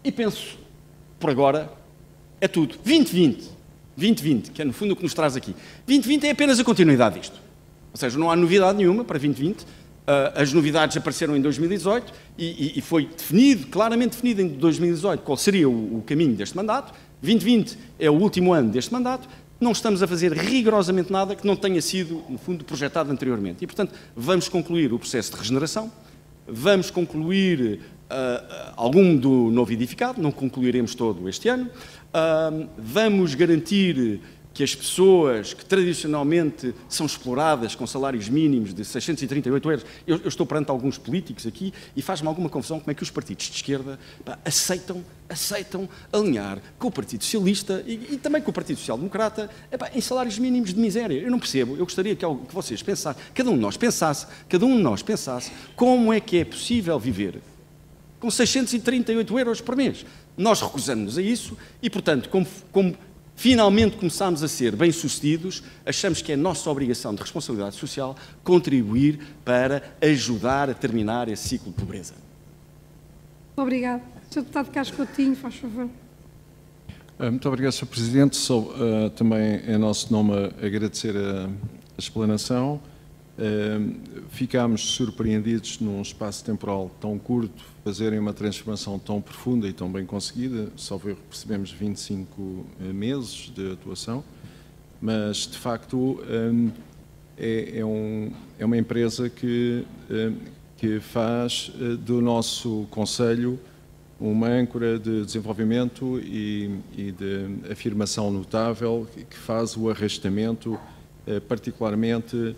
E penso, por agora, é tudo. 2020, que é no fundo o que nos traz aqui. 2020 é apenas a continuidade disto. Ou seja, não há novidade nenhuma para 2020. As novidades apareceram em 2018 e foi definido, claramente definido em 2018 qual seria o caminho deste mandato. 2020 é o último ano deste mandato. Não estamos a fazer rigorosamente nada que não tenha sido, no fundo, projetado anteriormente. E, portanto, vamos concluir o processo de regeneração, vamos concluir algum do novo edificado, não concluiremos todo este ano, vamos garantir que as pessoas que tradicionalmente são exploradas com salários mínimos de 638 euros, eu estou perante alguns políticos aqui e faz-me alguma confusão como é que os partidos de esquerda aceitam alinhar com o Partido Socialista e também com o Partido Social Democrata em salários mínimos de miséria. Eu não percebo, eu gostaria que vocês pensassem, cada um de nós pensasse como é que é possível viver com 638 euros por mês. Nós recusamos-nos a isso e, portanto, como finalmente começámos a ser bem-sucedidos, achamos que é nossa obrigação de responsabilidade social contribuir para ajudar a terminar esse ciclo de pobreza. Obrigado. Sr. Deputado Carlos Coutinho, faz favor. Muito obrigado, Sr. Presidente. Só também em nosso nome agradecer a explanação. Ficámos surpreendidos num espaço temporal tão curto, fazerem uma transformação tão profunda e tão bem conseguida. Só percebemos 25 meses de atuação, mas de facto é uma empresa que faz do nosso Conselho uma âncora de desenvolvimento e de afirmação notável, que faz o arrastamento particularmente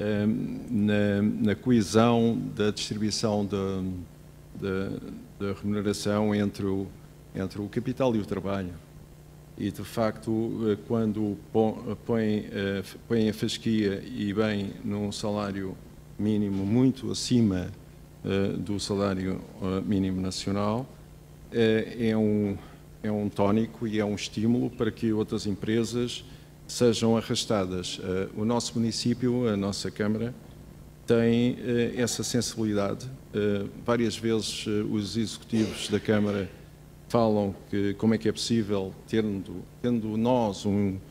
na coesão da distribuição da remuneração entre o capital e o trabalho. E, de facto, quando põe a fasquia e bem num salário mínimo muito acima do salário mínimo nacional, é um tónico e é um estímulo para que outras empresas sejam arrastadas. O nosso município, a nossa Câmara, tem essa sensibilidade. Várias vezes os executivos da Câmara falam que como é que é possível, tendo nós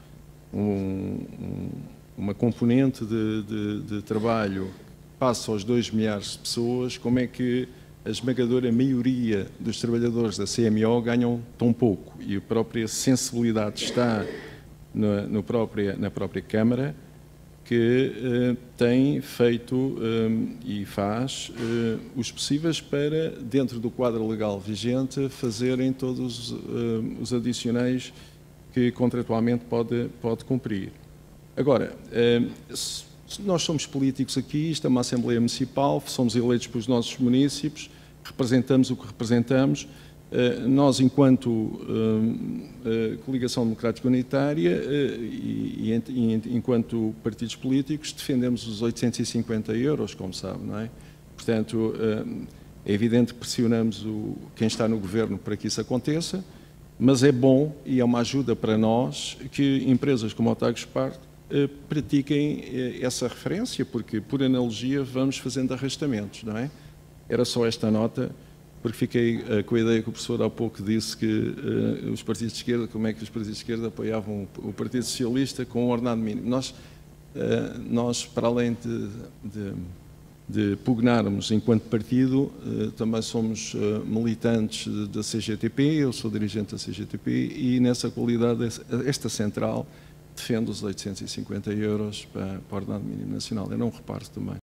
uma componente de trabalho que passa aos 2 milhares de pessoas, como é que a esmagadora maioria dos trabalhadores da CMO ganham tão pouco. E a própria sensibilidade está na própria Câmara, que tem feito e faz os possíveis para, dentro do quadro legal vigente, fazerem todos os adicionais que contratualmente pode cumprir. Agora, nós somos políticos aqui, isto é uma Assembleia Municipal, somos eleitos pelos nossos municípios, representamos o que representamos. Nós, enquanto Coligação Democrática Unitária e enquanto partidos políticos, defendemos os 850 euros, como sabe, não é? Portanto, é evidente que pressionamos quem está no governo para que isso aconteça, mas é bom e é uma ajuda para nós que empresas como o Tagospar pratiquem essa referência, porque, por analogia, vamos fazendo arrastamentos, não é? Era só esta nota, porque fiquei com a ideia que o professor há pouco disse que os partidos de esquerda, como é que os partidos de esquerda apoiavam o Partido Socialista com o ordenado mínimo. Nós para além de pugnarmos enquanto partido, também somos militantes da CGTP, eu sou dirigente da CGTP e nessa qualidade esta central defende os 850 euros para o ordenado mínimo nacional. Eu não reparo também.